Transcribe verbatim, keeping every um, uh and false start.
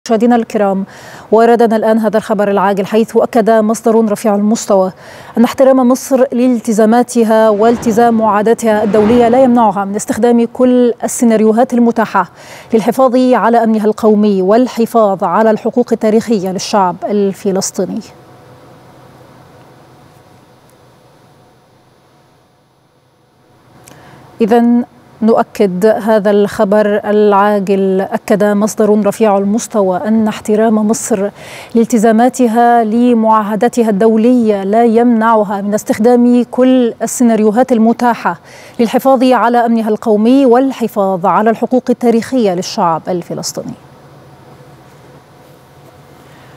مشاهدينا الكرام، وردنا الآن هذا الخبر العاجل، حيث أكد مصدر رفيع المستوى أن احترام مصر لالتزاماتها والتزام معاهداتها الدولية لا يمنعها من استخدام كل السيناريوهات المتاحة للحفاظ على أمنها القومي والحفاظ على الحقوق التاريخية للشعب الفلسطيني. إذن نؤكد هذا الخبر العاجل. أكد مصدر رفيع المستوى أن احترام مصر لالتزاماتها لمعاهداتها الدولية لا يمنعها من استخدام كل السيناريوهات المتاحة للحفاظ على أمنها القومي والحفاظ على الحقوق التاريخية للشعب الفلسطيني.